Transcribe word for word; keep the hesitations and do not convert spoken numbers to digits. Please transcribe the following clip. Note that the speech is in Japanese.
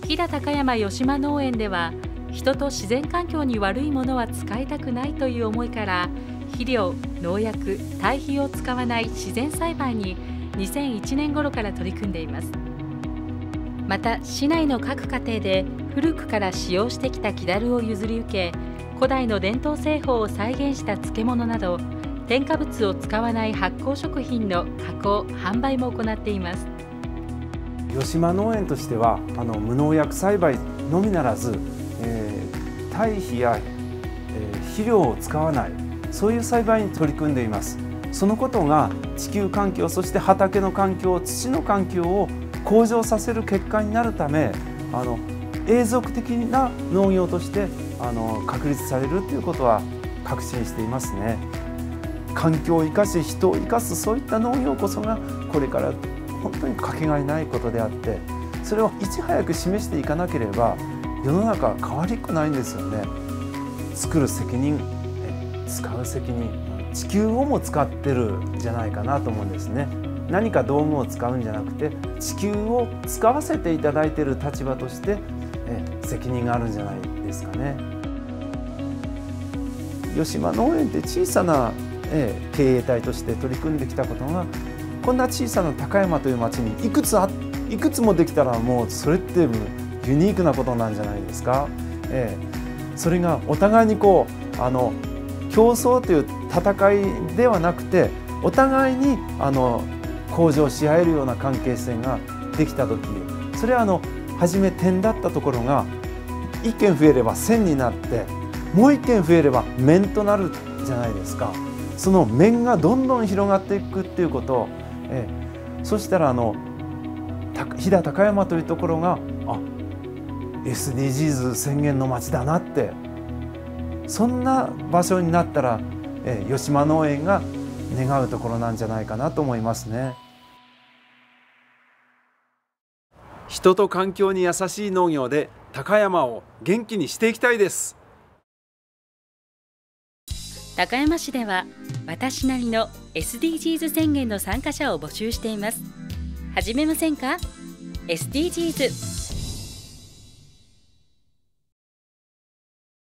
飛騨高山吉間農園では、人と自然環境に悪いものは使いたくないという思いから、肥料、農薬、堆肥を使わない自然栽培ににせんいちねん頃から取り組んでいます。また、市内の各家庭で古くから使用してきた木だるを譲り受け、古代の伝統製法を再現した漬物など、添加物を使わない発酵食品の加工・販売も行っています。 吉間農園としては、あの無農薬栽培のみならず、えー、堆肥や、えー、肥料を使わない、そういう栽培に取り組んでいます。そのことが地球環境、そして畑の環境、土の環境を向上させる結果になるため、あの永続的な農業としてあの確立されるということは確信していますね。環境を生かし、人を生かす、そういった農業こそがこれから本当にかけがえないことであって、それをいち早く示していかなければ世の中は変わりっこないんですよね。作る責任、使う責任、地球をも使ってるんじゃないかなと思うんですね。何か道具を使うんじゃなくて、地球を使わせていただいている立場としてえ責任があるんじゃないですかね。吉間農園って小さなえ経営体として取り組んできたことが、こんな小さな高山という町にいくつあいくつもできたら、もうそれってユニークなことなんじゃないですか。えー、それがお互いにこうあの競争という戦いではなくて、お互いにあの向上し合えるような関係性ができた時、それはあの初め点だったところがいっけん増えれば線になって、もういっけん増えれば面となるじゃないですか。その面がどんどん広がっていくっていうことを、ええ、そしたらあの飛騨高山というところがあ エスディージーズ 宣言の町だなって、そんな場所になったら、ええ、吉間農園が願うところなんじゃないかなと思いますね。人と環境に優しい農業で高山を元気にしていきたいです。 高山市では、私なりの エスディージーズ 宣言の参加者を募集しています。始めませんか？ エスディージーズ